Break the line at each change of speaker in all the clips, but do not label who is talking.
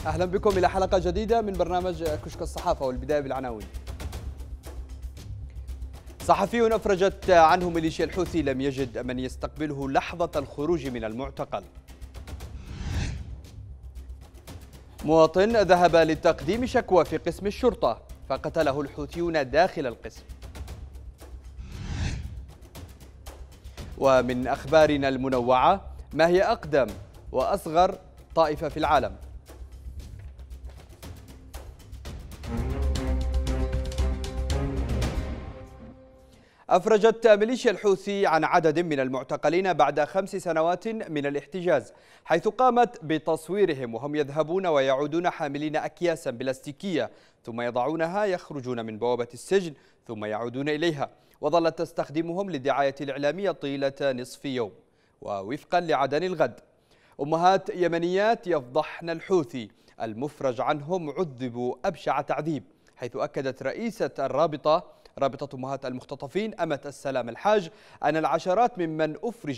أهلا بكم إلى حلقة جديدة من برنامج كشك الصحافة، والبداية بالعناوين. صحفي أفرجت عنه ميليشيا الحوثي لم يجد من يستقبله لحظة الخروج من المعتقل. مواطن ذهب لتقديم شكوى في قسم الشرطة فقتله الحوثيون داخل القسم. ومن أخبارنا المنوعة، ما هي أقدم وأصغر طائفة في العالم؟ أفرجت ميليشيا الحوثي عن عدد من المعتقلين بعد 5 سنوات من الاحتجاز، حيث قامت بتصويرهم وهم يذهبون ويعودون حاملين أكياسا بلاستيكية، ثم يضعونها يخرجون من بوابة السجن ثم يعودون إليها، وظلت تستخدمهم للدعاية الإعلامية طيلة نصف يوم. ووفقا لعدن الغد، أمهات يمنيات يفضحن الحوثي المفرج عنهم عذبوا أبشع تعذيب، حيث أكدت رئيسة رابطة أمهات المختطفين أمة السلام الحاج أن العشرات ممن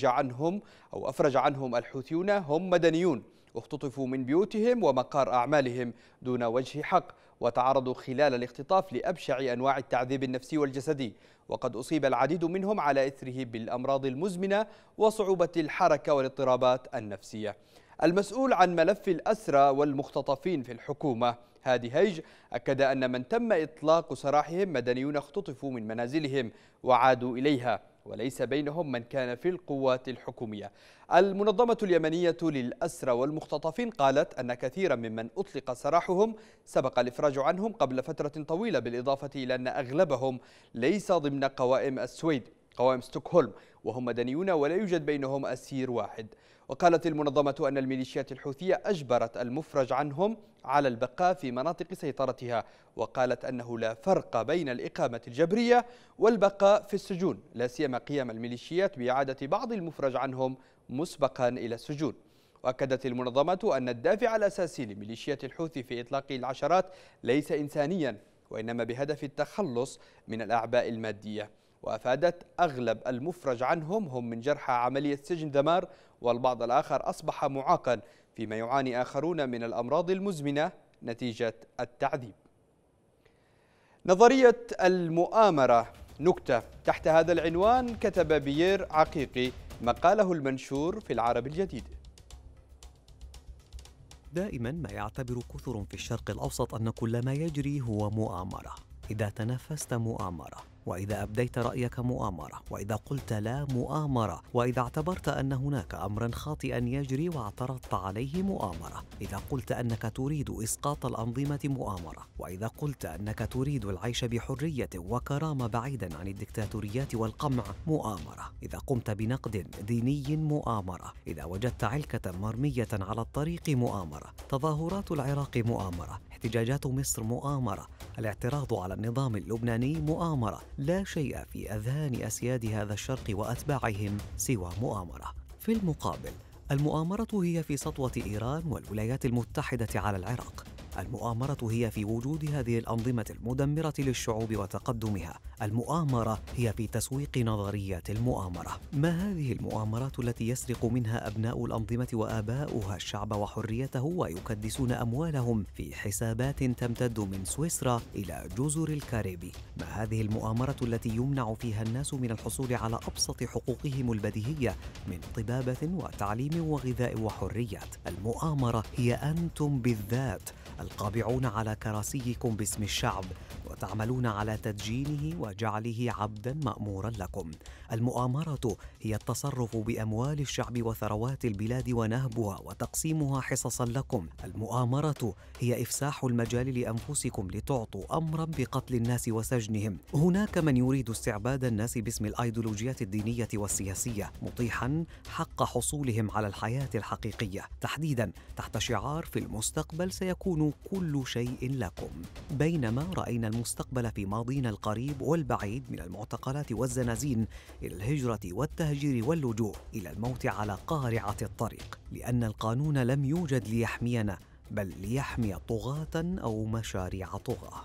أفرج عنهم الحوثيون هم مدنيون اختطفوا من بيوتهم ومقار أعمالهم دون وجه حق، وتعرضوا خلال الاختطاف لأبشع أنواع التعذيب النفسي والجسدي، وقد أصيب العديد منهم على إثره بالأمراض المزمنة وصعوبة الحركة والاضطرابات النفسية. المسؤول عن ملف الأسرى والمختطفين في الحكومة هادي هيج أكد أن من تم إطلاق سراحهم مدنيون اختطفوا من منازلهم وعادوا إليها، وليس بينهم من كان في القوات الحكومية. المنظمة اليمنية للأسرى والمختطفين قالت أن كثيرا ممن أطلق سراحهم سبق الإفراج عنهم قبل فترة طويلة، بالإضافة إلى أن أغلبهم ليس ضمن قوائم ستوكهولم، وهم مدنيون ولا يوجد بينهم أسير واحد. وقالت المنظمة أن الميليشيات الحوثية أجبرت المفرج عنهم على البقاء في مناطق سيطرتها، وقالت أنه لا فرق بين الإقامة الجبرية والبقاء في السجون، لا سيما قيام الميليشيات بإعادة بعض المفرج عنهم مسبقا إلى السجون. وأكدت المنظمة أن الدافع الأساسي لميليشيات الحوثي في إطلاق العشرات ليس إنسانيا، وإنما بهدف التخلص من الأعباء المادية. وأفادت أغلب المفرج عنهم هم من جرحى عملية سجن دمار، والبعض الآخر أصبح معاقا، فيما يعاني آخرون من الأمراض المزمنة نتيجة التعذيب. نظرية المؤامرة نكتة. تحت هذا العنوان كتب بيير عقيقي مقاله المنشور في العرب الجديد.
دائما ما يعتبر كثر في الشرق الأوسط أن كل ما يجري هو مؤامرة. إذا تنفست مؤامرة، وإذا أبديت رأيك مؤامرة، وإذا قلت لا مؤامرة، وإذا اعتبرت أن هناك أمرا خاطئا يجري واعترضت عليه مؤامرة، إذا قلت أنك تريد إسقاط الأنظمة مؤامرة، وإذا قلت أنك تريد العيش بحرية وكرامة بعيدا عن الدكتاتوريات والقمع مؤامرة، إذا قمت بنقد ديني مؤامرة، إذا وجدت علكة مرمية على الطريق مؤامرة، تظاهرات العراق مؤامرة، احتجاجات مصر مؤامرة، الاعتراض على النظام اللبناني مؤامرة. لا شيء في أذهان أسياد هذا الشرق وأتباعهم سوى مؤامرة. في المقابل، المؤامرة هي في سطوة إيران والولايات المتحدة على العراق. المؤامرة هي في وجود هذه الأنظمة المدمرة للشعوب وتقدمها. المؤامرة هي في تسويق نظريات المؤامرة. ما هذه المؤامرات التي يسرق منها أبناء الأنظمة وآباؤها الشعب وحريته ويكدسون أموالهم في حسابات تمتد من سويسرا إلى جزر الكاريبي؟ ما هذه المؤامرة التي يمنع فيها الناس من الحصول على أبسط حقوقهم البديهية من طبابة وتعليم وغذاء وحريات؟ المؤامرة هي أنتم بالذات، القابعون على كراسيكم باسم الشعب وتعملون على تدجينه وجعله عبدا مأمورا لكم. المؤامرة هي التصرف بأموال الشعب وثروات البلاد ونهبها وتقسيمها حصصا لكم. المؤامرة هي إفساح المجال لأنفسكم لتعطوا أمرا بقتل الناس وسجنهم. هناك من يريد استعباد الناس باسم الأيديولوجيات الدينية والسياسية، مطيحا حق حصولهم على الحياة الحقيقية، تحديدا تحت شعار في المستقبل سيكون كل شيء لكم. بينما رأينا المستقبل في ماضينا القريب والبعيد من المعتقلات والزنازين إلى الهجرة والتهجير واللجوء إلى الموت على قارعة الطريق، لأن القانون لم يوجد ليحمينا بل ليحمي طغاة أو مشاريع طغاة.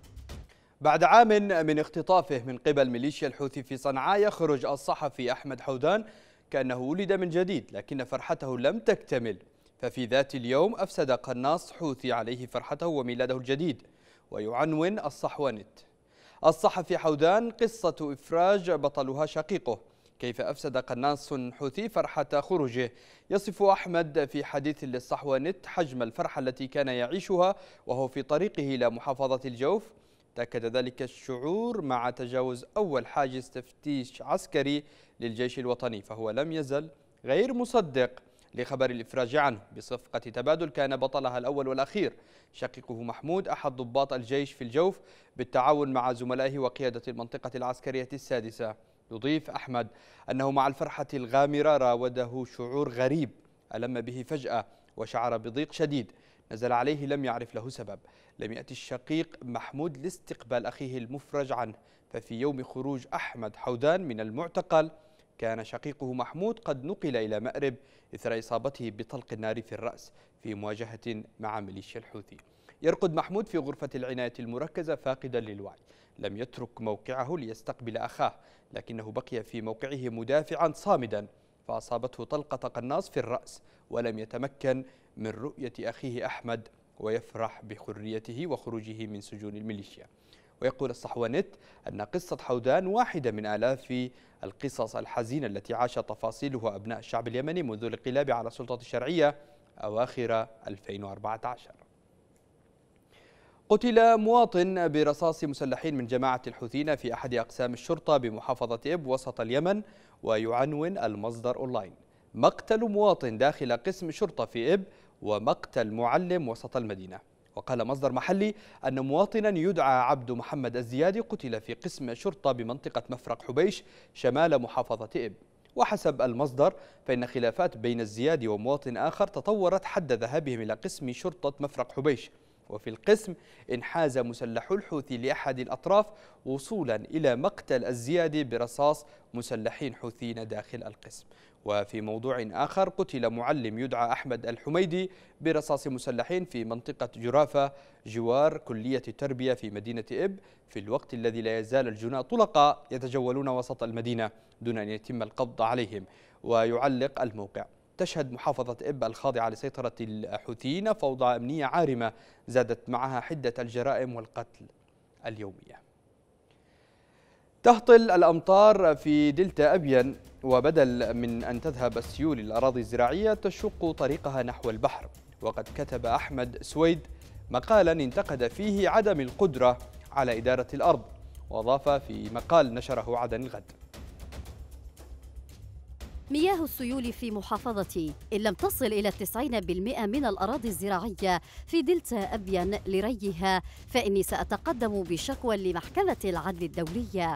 بعد عام من اختطافه من قبل ميليشيا الحوثي في صنعاء، يخرج الصحفي أحمد حودان كأنه ولد من جديد، لكن فرحته لم تكتمل، ففي ذات اليوم أفسد قناص حوثي عليه فرحته وميلاده الجديد. ويعنون الصحوانت: الصحفي حودان قصة إفراج بطلها شقيقه، كيف أفسد قناص حوثي فرحة خروجه. يصف أحمد في حديث للصحوانت حجم الفرحة التي كان يعيشها وهو في طريقه إلى محافظة الجوف. تأكد ذلك الشعور مع تجاوز أول حاجز تفتيش عسكري للجيش الوطني، فهو لم يزل غير مصدق لخبر الإفراج عنه بصفقة تبادل كان بطلها الأول والأخير شقيقه محمود أحد ضباط الجيش في الجوف بالتعاون مع زملائه وقيادة المنطقة العسكرية السادسة. يضيف أحمد أنه مع الفرحة الغامرة راوده شعور غريب ألم به فجأة وشعر بضيق شديد نزل عليه لم يعرف له سبب. لم يأتي الشقيق محمود لاستقبال أخيه المفرج عنه، ففي يوم خروج أحمد حودان من المعتقل كان شقيقه محمود قد نقل إلى مأرب إثر إصابته بطلق النار في الرأس في مواجهة مع ميليشيا الحوثي. يرقد محمود في غرفة العناية المركزة فاقدا للوعي، لم يترك موقعه ليستقبل أخاه، لكنه بقي في موقعه مدافعا صامدا، فأصابته طلقة قناص في الرأس ولم يتمكن من رؤية أخيه أحمد ويفرح بحريته وخروجه من سجون الميليشيا. ويقول الصحوانت أن قصة حودان واحدة من آلاف القصص الحزينة التي عاش تفاصيلها أبناء الشعب اليمني منذ الانقلاب على السلطة الشرعية أواخر 2014. قتل مواطن برصاص مسلحين من جماعة الحوثيين في أحد أقسام الشرطة بمحافظة إب وسط اليمن. ويعنون المصدر أونلاين: مقتل مواطن داخل قسم شرطة في إب ومقتل معلم وسط المدينة. وقال مصدر محلي أن مواطنا يدعى عبد محمد الزيادي قتل في قسم شرطة بمنطقة مفرق حبيش شمال محافظة إب. وحسب المصدر فإن خلافات بين الزيادي ومواطن آخر تطورت حد ذهابهم إلى قسم شرطة مفرق حبيش، وفي القسم انحاز مسلحو الحوثي لأحد الأطراف وصولا إلى مقتل الزيادي برصاص مسلحين حوثيين داخل القسم. وفي موضوع آخر قتل معلم يدعى أحمد الحميدي برصاص مسلحين في منطقة جرافة جوار كلية التربية في مدينة إب، في الوقت الذي لا يزال الجناة طلقاء يتجولون وسط المدينة دون أن يتم القبض عليهم. ويعلق الموقع: تشهد محافظة إب الخاضعة لسيطرة الحوثيين فوضى أمنية عارمة زادت معها حدة الجرائم والقتل اليومية. تهطل الأمطار في دلتا أبين، وبدل من أن تذهب السيول الأراضي الزراعية تشق طريقها نحو البحر. وقد كتب أحمد سويد مقالا انتقد فيه عدم القدرة على إدارة الأرض، وأضاف في مقال نشره عدن الغد:
مياه السيول في محافظتي إن لم تصل إلى 90% من الأراضي الزراعية في دلتا أبين لريها، فإني سأتقدم بشكوى لمحكمة العدل الدولية.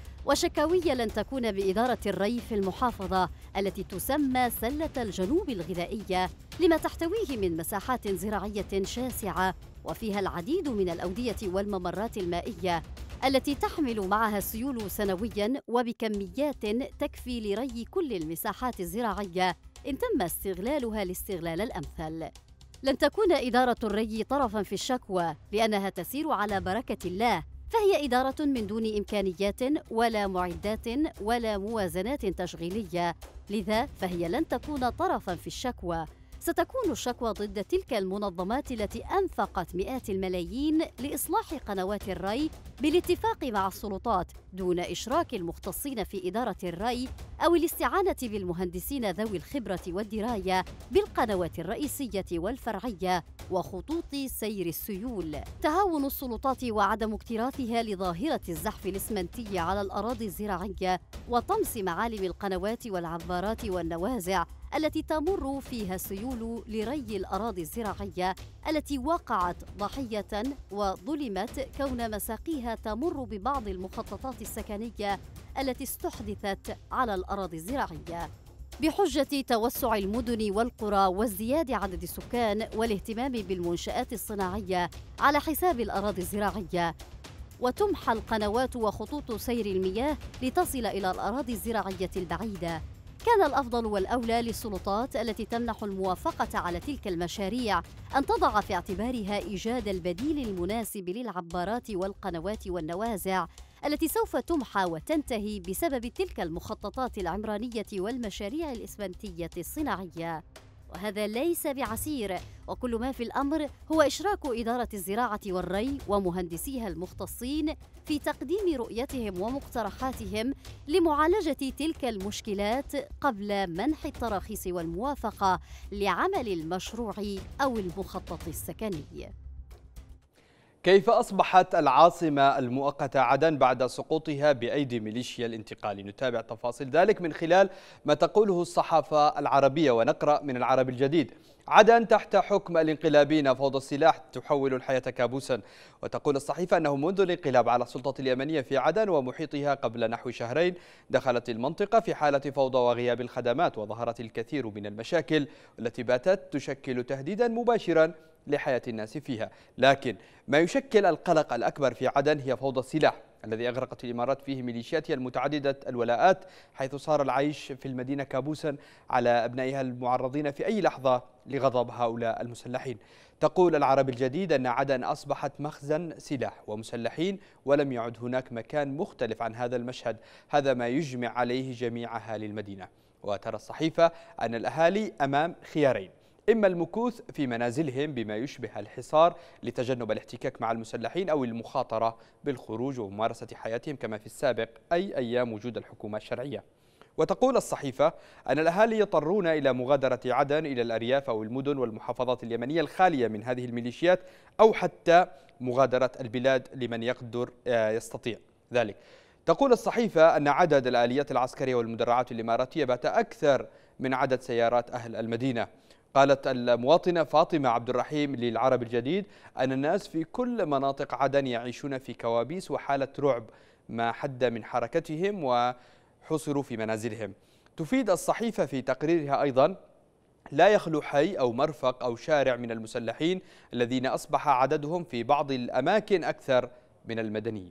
وشكاوي لن تكون بإدارة الري في المحافظة التي تسمى سلة الجنوب الغذائية، لما تحتويه من مساحات زراعية شاسعة وفيها العديد من الأودية والممرات المائية التي تحمل معها السيول سنوياً وبكميات تكفي لري كل المساحات الزراعية إن تم استغلالها الاستغلال الأمثل. لن تكون إدارة الري طرفاً في الشكوى لأنها تسير على بركة الله، فهي إدارة من دون إمكانيات ولا معدات ولا موازنات تشغيلية، لذا فهي لن تكون طرفاً في الشكوى. ستكون الشكوى ضد تلك المنظمات التي أنفقت مئات الملايين لإصلاح قنوات الري بالاتفاق مع السلطات دون إشراك المختصين في إدارة الري أو الاستعانة بالمهندسين ذوي الخبرة والدراية بالقنوات الرئيسية والفرعية وخطوط سير السيول. تهاون السلطات وعدم اكتراثها لظاهرة الزحف الإسمنتي على الأراضي الزراعية وطمس معالم القنوات والعبارات والنوازع التي تمر فيها السيول لري الأراضي الزراعية التي وقعت ضحية وظلمت كون مساقيها تمر ببعض المخططات السكنية التي استحدثت على الأراضي الزراعية بحجة توسع المدن والقرى وازدياد عدد السكان والاهتمام بالمنشآت الصناعية على حساب الأراضي الزراعية، وتمحى القنوات وخطوط سير المياه لتصل إلى الأراضي الزراعية البعيدة. كان الأفضل والأولى للسلطات التي تمنح الموافقة على تلك المشاريع أن تضع في اعتبارها إيجاد البديل المناسب للعبارات والقنوات والنوازع التي سوف تمحى وتنتهي بسبب تلك المخططات العمرانية والمشاريع الإسمنتية الصناعية. وهذا ليس بعسير، وكل ما في الأمر هو إشراك إدارة الزراعة والري ومهندسيها المختصين في تقديم رؤيتهم ومقترحاتهم لمعالجة تلك المشكلات قبل منح التراخيص والموافقة لعمل المشروع أو المخطط السكني.
كيف أصبحت العاصمة المؤقتة عدن بعد سقوطها بأيدي ميليشيا الانتقال؟ نتابع تفاصيل ذلك من خلال ما تقوله الصحافة العربية، ونقرأ من العرب الجديد: عدن تحت حكم الانقلابيين، فوضى السلاح تحول الحياة كابوسا. وتقول الصحيفة أنه منذ الانقلاب على السلطة اليمنية في عدن ومحيطها قبل نحو شهرين دخلت المنطقة في حالة فوضى وغياب الخدمات، وظهرت الكثير من المشاكل التي باتت تشكل تهديدا مباشرا لحياة الناس فيها. لكن ما يشكل القلق الأكبر في عدن هي فوضى السلاح الذي أغرقت الإمارات فيه ميليشياتها المتعددة الولاءات، حيث صار العيش في المدينة كابوسا على أبنائها المعرضين في أي لحظة لغضب هؤلاء المسلحين. تقول العرب الجديد أن عدن أصبحت مخزن سلاح ومسلحين، ولم يعد هناك مكان مختلف عن هذا المشهد، هذا ما يجمع عليه جميع أهالي المدينة. وترى الصحيفة أن الأهالي أمام خيارين: إما المكوث في منازلهم بما يشبه الحصار لتجنب الاحتكاك مع المسلحين، أو المخاطرة بالخروج وممارسة حياتهم كما في السابق أي أيام وجود الحكومة الشرعية. وتقول الصحيفة أن الأهالي يضطرون إلى مغادرة عدن إلى الأرياف أو المدن والمحافظات اليمنية الخالية من هذه الميليشيات، أو حتى مغادرة البلاد لمن يقدر يستطيع ذلك. تقول الصحيفة أن عدد الآليات العسكرية والمدرعات الإماراتية بات أكثر من عدد سيارات أهل المدينة. قالت المواطنة فاطمة عبد الرحيم للعرب الجديد أن الناس في كل مناطق عدن يعيشون في كوابيس وحالة رعب ما حد من حركتهم وحصروا في منازلهم. تفيد الصحيفة في تقريرها أيضا: لا يخلو حي أو مرفق أو شارع من المسلحين الذين أصبح عددهم في بعض الأماكن أكثر من المدنيين.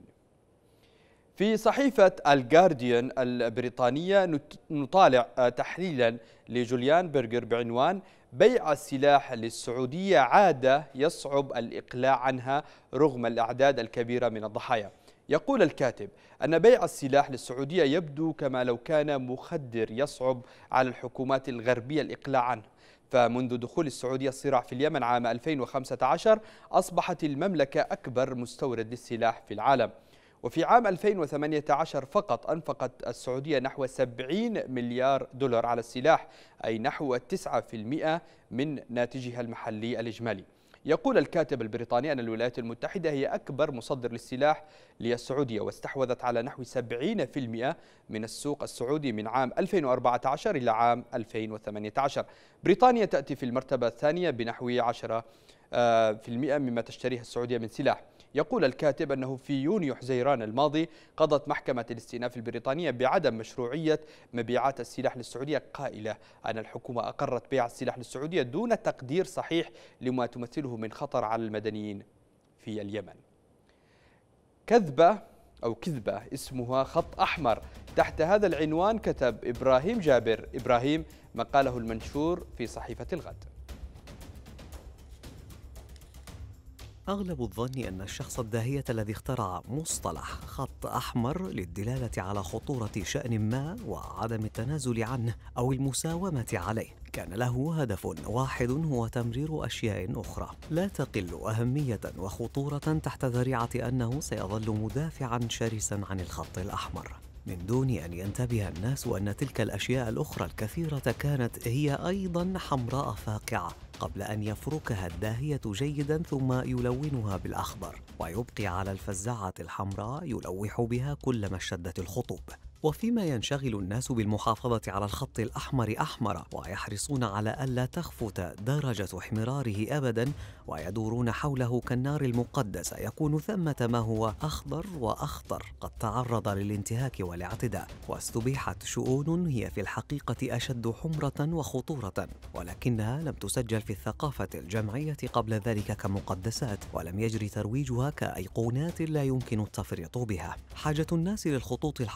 في صحيفة الجارديان البريطانية نطالع تحليلا لجوليان بيرغر بعنوان: بيع السلاح للسعودية عادة يصعب الإقلاع عنها رغم الأعداد الكبيرة من الضحايا. يقول الكاتب أن بيع السلاح للسعودية يبدو كما لو كان مخدر يصعب على الحكومات الغربية الإقلاع عنه، فمنذ دخول السعودية الصراع في اليمن عام 2015 أصبحت المملكة أكبر مستورد للسلاح في العالم. وفي عام 2018 فقط أنفقت السعودية نحو 70 مليار دولار على السلاح، أي نحو 9% من ناتجها المحلي الإجمالي. يقول الكاتب البريطاني أن الولايات المتحدة هي أكبر مصدر للسلاح للسعودية، واستحوذت على نحو 70% من السوق السعودي من عام 2014 إلى عام 2018. بريطانيا تأتي في المرتبة الثانية بنحو 10% مما تشتريه السعودية من سلاح. يقول الكاتب أنه في يونيو حزيران الماضي قضت محكمة الاستئناف البريطانية بعدم مشروعية مبيعات السلاح للسعودية، قائلة أن الحكومة أقرت بيع السلاح للسعودية دون تقدير صحيح لما تمثله من خطر على المدنيين في اليمن. كذبة اسمها خط أحمر. تحت هذا العنوان كتب إبراهيم جابر إبراهيم مقاله المنشور في صحيفة الغد.
أغلب الظن أن الشخص الداهية الذي اخترع مصطلح خط أحمر للدلالة على خطورة شأن ما وعدم التنازل عنه أو المساومة عليه كان له هدف واحد، هو تمرير أشياء أخرى لا تقل أهمية وخطورة تحت ذريعة أنه سيظل مدافعا شرسا عن الخط الأحمر، من دون أن ينتبه الناس أن تلك الأشياء الأخرى الكثيرة كانت هي أيضا حمراء فاقعة قبل أن يفركها الداهية جيدا ثم يلونها بالأخضر ويبقي على الفزاعة الحمراء يلوح بها كلما اشتدت الخطوب. وفيما ينشغل الناس بالمحافظة على الخط الأحمر أحمر ويحرصون على ألا تخفت درجة احمراره أبدا ويدورون حوله كالنار المقدسة، يكون ثمة ما هو أخضر وأخطر قد تعرض للانتهاك والاعتداء، واستبيحت شؤون هي في الحقيقة أشد حمرة وخطورة، ولكنها لم تسجل في الثقافة الجمعية قبل ذلك كمقدسات، ولم يجري ترويجها كأيقونات لا يمكن التفريط بها. حاجة الناس للخطوط الحمراء في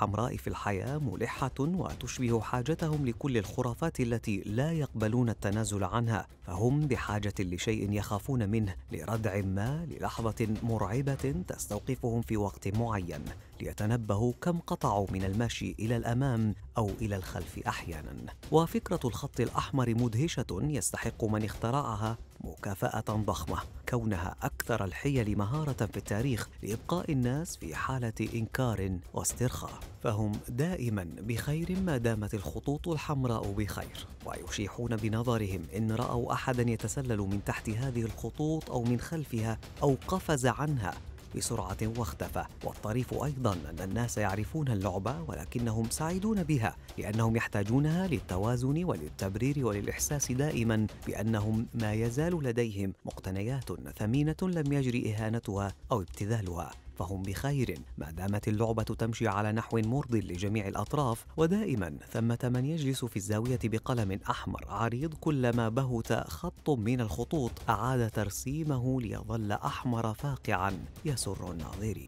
الحياة ملحة وتشبه حاجتهم لكل الخرافات التي لا يقبلون التنازل عنها، فهم بحاجة لشيء يخافون منه، لردع ما، للحظة مرعبة تستوقفهم في وقت معين، ليتنبهوا كم قطعوا من المشي إلى الأمام أو إلى الخلف أحيانا. وفكرة الخط الأحمر مدهشة يستحق من اخترعها مكافأة ضخمة، كونها أكثر الحيل مهارة في التاريخ لإبقاء الناس في حالة إنكار واسترخاء، فهم دائما بخير ما دامت الخطوط الحمراء بخير، ويشيحون بنظرهم إن رأوا أحدا يتسلل من تحت هذه الخطوط أو من خلفها أو قفز عنها بسرعة واختفى. والطريف أيضا أن الناس يعرفون اللعبة ولكنهم سعيدون بها، لأنهم يحتاجونها للتوازن وللتبرير وللإحساس دائما بأنهم ما يزال لديهم مقتنيات ثمينة لم يجري إهانتها أو ابتذالها، فهم بخير ما دامت اللعبة تمشي على نحو مرض لجميع الأطراف. ودائما ثمة من يجلس في الزاوية بقلم أحمر عريض، كلما بهت خط من الخطوط أعاد ترسيمه ليظل أحمر فاقعا يسر الناظرين.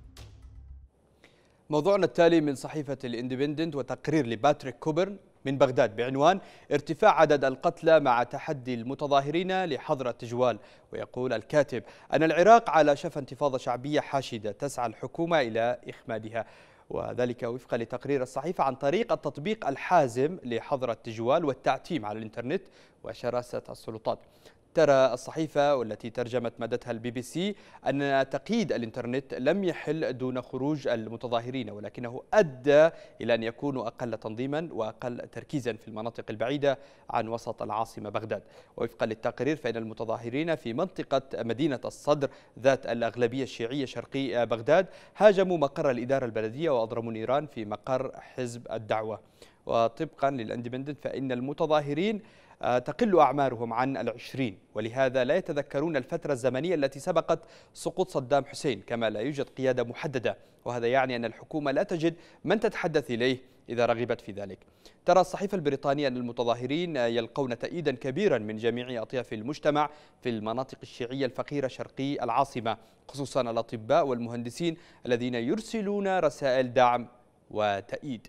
موضوعنا التالي من صحيفة الاندبندنت وتقرير لباتريك كوبرن من بغداد بعنوان ارتفاع عدد القتلى مع تحدي المتظاهرين لحظر التجوال. ويقول الكاتب أن العراق على شفا انتفاضة شعبية حاشدة تسعى الحكومة إلى إخمادها، وذلك وفقا لتقرير الصحيفة عن طريق التطبيق الحازم لحظر التجوال والتعتيم على الإنترنت وشراسة السلطات. ترى الصحيفة والتي ترجمت مادتها الBBC أن تقييد الإنترنت لم يحل دون خروج المتظاهرين، ولكنه أدى إلى أن يكونوا أقل تنظيما وأقل تركيزا في المناطق البعيدة عن وسط العاصمة بغداد. ووفقا للتقرير فإن المتظاهرين في منطقة مدينة الصدر ذات الأغلبية الشيعية شرقي بغداد هاجموا مقر الإدارة البلدية وأضرموا نيران في مقر حزب الدعوة. وطبقا للاندبندنت فإن المتظاهرين تقل أعمارهم عن 20، ولهذا لا يتذكرون الفترة الزمنية التي سبقت سقوط صدام حسين، كما لا يوجد قيادة محددة، وهذا يعني أن الحكومة لا تجد من تتحدث إليه إذا رغبت في ذلك. ترى الصحيفة البريطانية أن المتظاهرين يلقون تأييدا كبيرا من جميع أطياف المجتمع في المناطق الشيعية الفقيرة شرقي العاصمة، خصوصا الأطباء والمهندسين الذين يرسلون رسائل دعم وتأييد.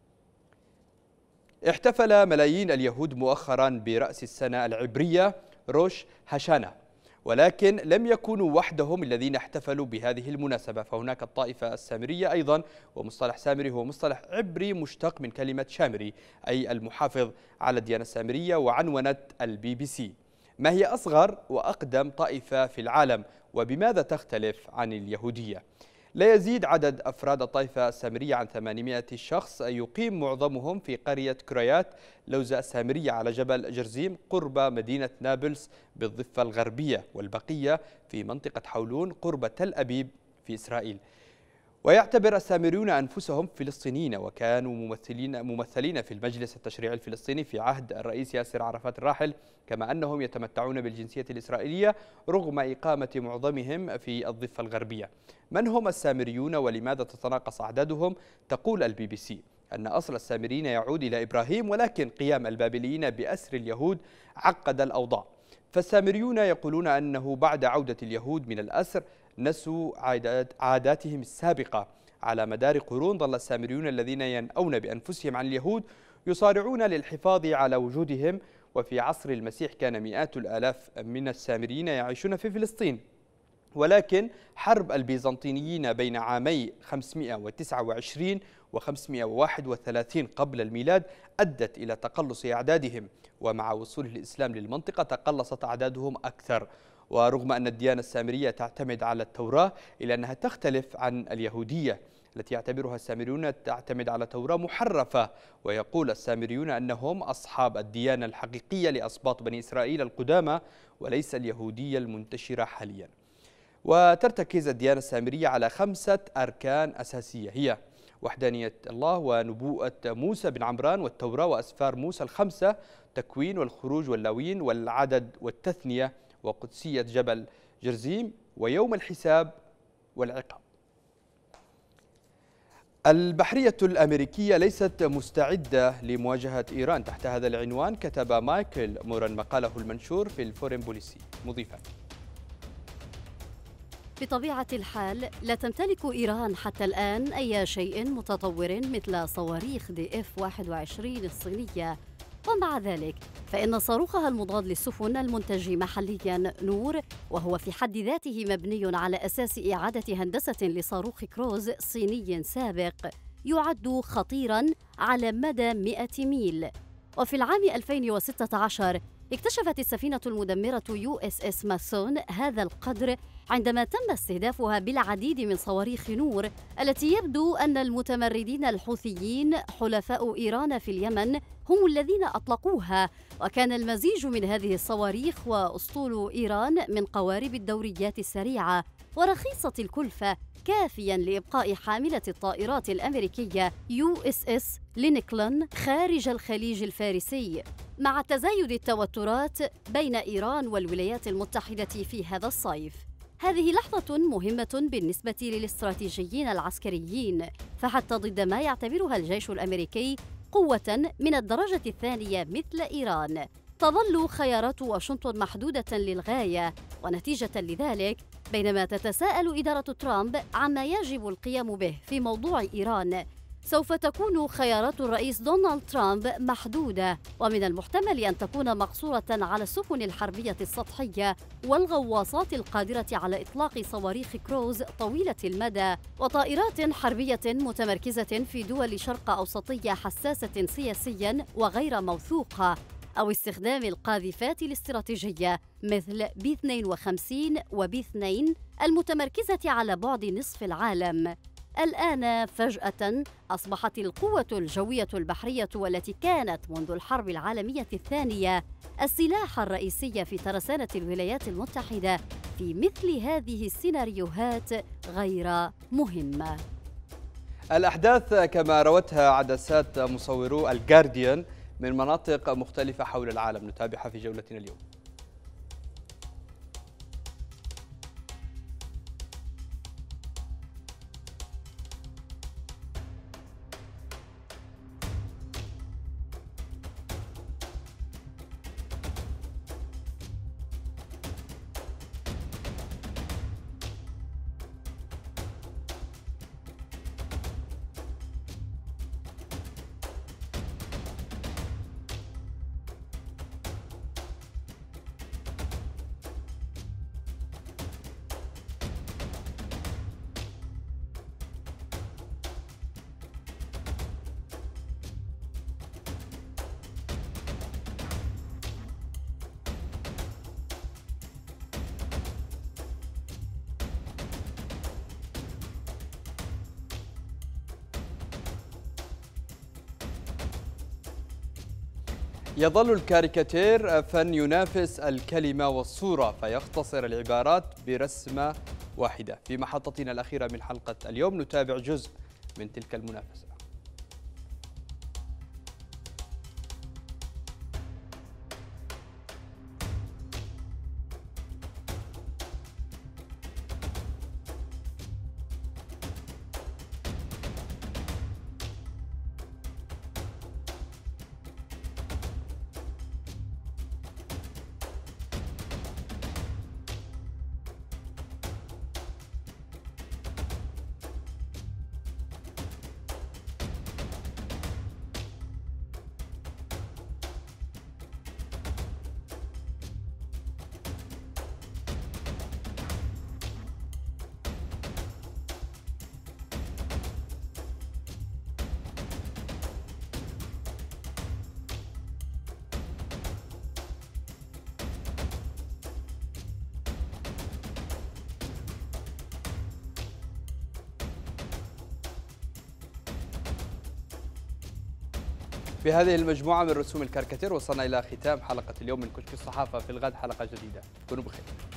احتفل ملايين اليهود مؤخرا برأس السنة العبرية روش هاشانا، ولكن لم يكونوا وحدهم الذين احتفلوا بهذه المناسبة، فهناك الطائفة السامرية أيضا. ومصطلح سامري هو مصطلح عبري مشتق من كلمة شامري أي المحافظ على الديانة السامرية. وعنونت الBBC: ما هي أصغر وأقدم طائفة في العالم وبماذا تختلف عن اليهودية؟ لا يزيد عدد أفراد الطائفة السامرية عن 800 شخص، يقيم معظمهم في قرية كريات لوزة السامرية على جبل جرزيم قرب مدينة نابلس بالضفة الغربية، والبقية في منطقة حولون قرب تل أبيب في إسرائيل. ويعتبر السامريون أنفسهم فلسطينيين، وكانوا ممثلين في المجلس التشريعي الفلسطيني في عهد الرئيس ياسر عرفات الراحل، كما أنهم يتمتعون بالجنسية الإسرائيلية رغم إقامة معظمهم في الضفة الغربية. من هم السامريون ولماذا تتناقص أعدادهم؟ تقول الBBC أن أصل السامريين يعود إلى إبراهيم، ولكن قيام البابليين بأسر اليهود عقد الأوضاع. فالسامريون يقولون أنه بعد عودة اليهود من الأسر نسوا عاداتهم السابقة. على مدار قرون ظل السامريون الذين ينأون بأنفسهم عن اليهود يصارعون للحفاظ على وجودهم، وفي عصر المسيح كان مئات الآلاف من السامريين يعيشون في فلسطين. ولكن حرب البيزنطيين بين عامي 529 و 531 قبل الميلاد أدت إلى تقلص أعدادهم، ومع وصول الإسلام للمنطقة تقلصت أعدادهم أكثر. ورغم أن الديانة السامرية تعتمد على التوراة إلا أنها تختلف عن اليهودية التي يعتبرها السامريون تعتمد على توراة محرفة. ويقول السامريون أنهم أصحاب الديانة الحقيقية لأسباط بني إسرائيل القدامى وليس اليهودية المنتشرة حاليا. وترتكز الديانة السامرية على 5 أركان أساسية، هي وحدانية الله ونبوءة موسى بن عمران والتوراة وأسفار موسى ال5، تكوين والخروج واللاوين والعدد والتثنية وقدسية جبل جرزيم ويوم الحساب والعقاب. البحرية الأمريكية ليست مستعدة لمواجهة إيران. تحت هذا العنوان كتب مايكل موران مقاله المنشور في الفورين بوليسي مضيفا:
بطبيعة الحال لا تمتلك إيران حتى الآن أي شيء متطور مثل صواريخ DF-21 الصينية، ومع ذلك فإن صاروخها المضاد للسفن المنتج محلياً نور، وهو في حد ذاته مبني على أساس إعادة هندسة لصاروخ كروز صيني سابق، يعد خطيراً على مدى 100 ميل. وفي العام 2016 اكتشفت السفينة المدمرة USS ماسون هذا القدر عندما تم استهدافها بالعديد من صواريخ نور التي يبدو أن المتمردين الحوثيين حلفاء إيران في اليمن هم الذين أطلقوها، وكان المزيج من هذه الصواريخ وأسطول إيران من قوارب الدوريات السريعة ورخيصة الكلفة كافياً لإبقاء حاملة الطائرات الأمريكية USS لينكولن خارج الخليج الفارسي. مع تزايد التوترات بين إيران والولايات المتحدة في هذا الصيف، هذه لحظة مهمة بالنسبة للاستراتيجيين العسكريين، فحتى ضد ما يعتبرها الجيش الأمريكي قوة من الدرجة الثانية مثل إيران، تظل خيارات واشنطن محدودة للغاية. ونتيجة لذلك، بينما تتساءل إدارة ترامب عما يجب القيام به في موضوع إيران، سوف تكون خيارات الرئيس دونالد ترامب محدودة، ومن المحتمل أن تكون مقصورة على السفن الحربية السطحية والغواصات القادرة على إطلاق صواريخ كروز طويلة المدى وطائرات حربية متمركزة في دول شرق أوسطية حساسة سياسياً وغير موثوقة، أو استخدام القاذفات الاستراتيجية مثل B-52 وB-2 المتمركزة على بعد نصف العالم. الآن فجأة أصبحت القوة الجوية البحرية والتي كانت منذ الحرب العالمية الثانية السلاح الرئيسي في ترسانة الولايات المتحدة في مثل هذه السيناريوهات غير مهمة.
الأحداث كما روتها عدسات مصورو الجارديان من مناطق مختلفة حول العالم نتابعها في جولتنا اليوم. يظل الكاريكاتير فن ينافس الكلمة والصورة، فيختصر العبارات برسمة واحدة. في محطتنا الأخيرة من حلقة اليوم نتابع جزء من تلك المنافسة. بهذه المجموعة من رسوم الكاريكاتير وصلنا إلى ختام حلقة اليوم من كشك الصحافة. في الغد حلقة جديدة، كونوا بخير.